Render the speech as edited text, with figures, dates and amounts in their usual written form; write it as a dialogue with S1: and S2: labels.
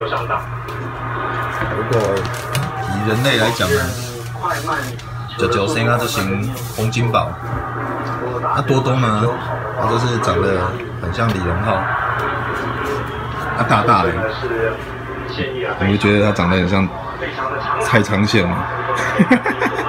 S1: 如果以人类来讲呢，九生啊，这型洪金宝，那多多呢，他就是长得很像李荣浩，他大大的，你会觉得他长得很像蔡昌宪吗？